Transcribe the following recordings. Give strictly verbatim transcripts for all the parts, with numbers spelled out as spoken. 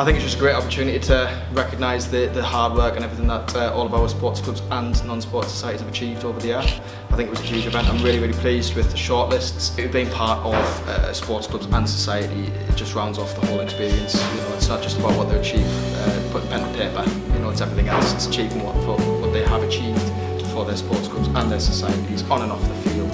I think it's just a great opportunity to recognise the, the hard work and everything that uh, all of our sports clubs and non-sport societies have achieved over the year. I think it was a huge event. I'm really, really pleased with the shortlists. Being part of uh, sports clubs and society, it just rounds off the whole experience. You know, it's not just about what they achieve, uh, putting pen on paper. You know, it's everything else. It's achieving what, for, what they have achieved for their sports clubs and their societies on and off the field.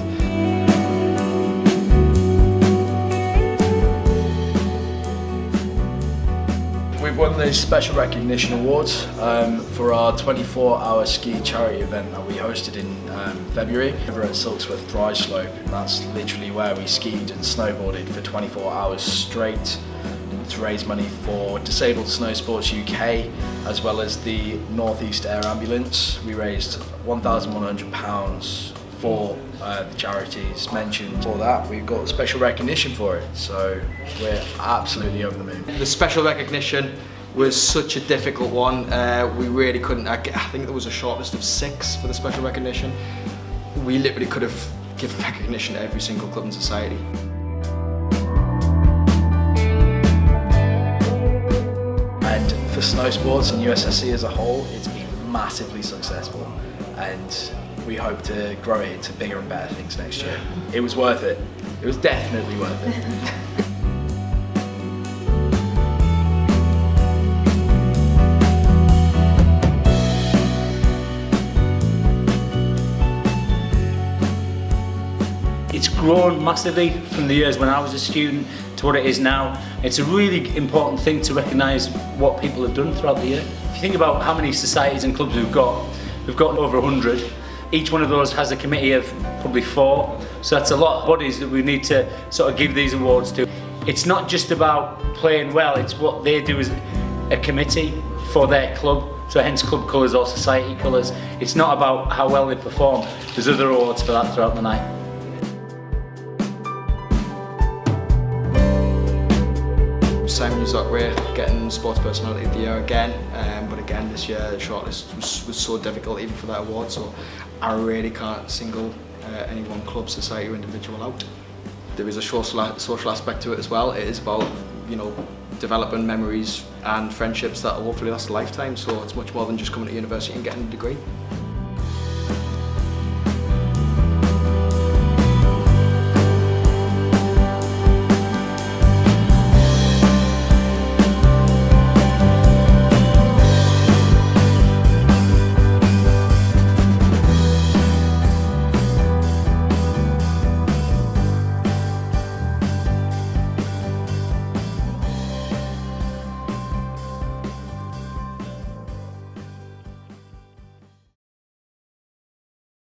We've won the Special Recognition Awards um, for our twenty-four hour ski charity event that we hosted in um, February over at Silksworth Dry Slope. And that's literally where we skied and snowboarded for twenty-four hours straight to raise money for Disabled Snow Sports U K as well as the North East Air Ambulance. We raised one thousand one hundred pounds for uh, the charities mentioned. For that, we've got special recognition for it, so we're absolutely over the moon. The special recognition was such a difficult one. Uh, we really couldn't, I, I think there was a short list of six for the special recognition. We literally could have given recognition to every single club and society. And for snow sports and U S S C as a whole, it's been massively successful, and we hope to grow it into bigger and better things next year. It was worth it. It was definitely worth it. It's grown massively from the years when I was a student to what it is now. It's a really important thing to recognise what people have done throughout the year. If you think about how many societies and clubs we've got, we've got over a hundred. Each one of those has a committee of probably four, so that's a lot of bodies that we need to sort of give these awards to. It's not just about playing well, it's what they do as a committee for their club, so hence club colours or society colours. It's not about how well they perform, there's other awards for that throughout the night. Simon Uzokwe getting Sports Personality of the Year again, um, but again this year the shortlist was, was so difficult even for that award, so I really can't single uh, any one club, society or individual out. There is a social, social aspect to it as well. It is about, you know, developing memories and friendships that will hopefully last a lifetime, so it's much more than just coming to university and getting a degree.